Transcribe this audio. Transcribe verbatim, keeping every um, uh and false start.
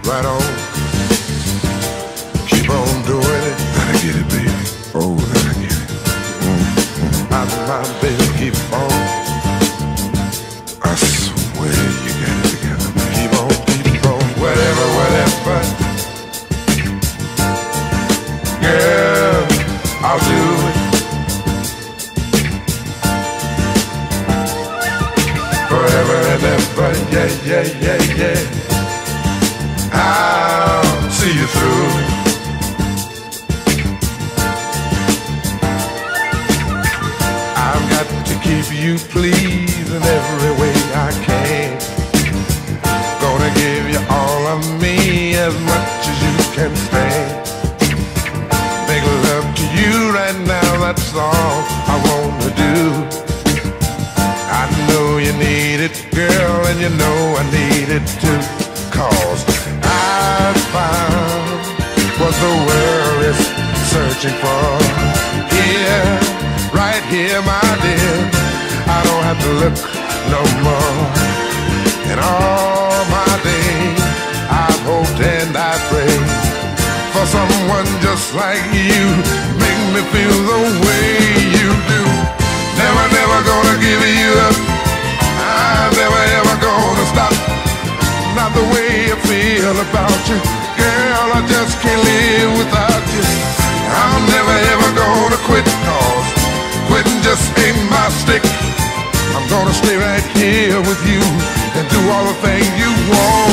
right on. Keep on doing it. Gotta get it, baby. Oh, gotta get it. Mm-hmm. I, my baby, keep on. I swear you got it together, man. Keep on, keep on, whatever, whatever. Girl, I'll do it. Forever and ever, yeah, yeah, yeah, yeah. I'll see you through. I've got to keep you pleased in every way I can. Gonna give you all of me as much as you can stand. Make love to you right now, that's all I wanna do. I know you need it, girl, and you know I need it too. Cause I found what the world is searching for. Here, right here, my dear, I don't have to look no more. In all my days, I've hoped and I prayed for someone just like you. Make me feel the way you do. Never, never gonna give you up. I'm never ever gonna stop. Not the way I feel about you, girl, I just can't live without you. I'm never ever gonna quit, cause quitting just ain't my stick. I'm gonna stay right here with you and do all the things you want.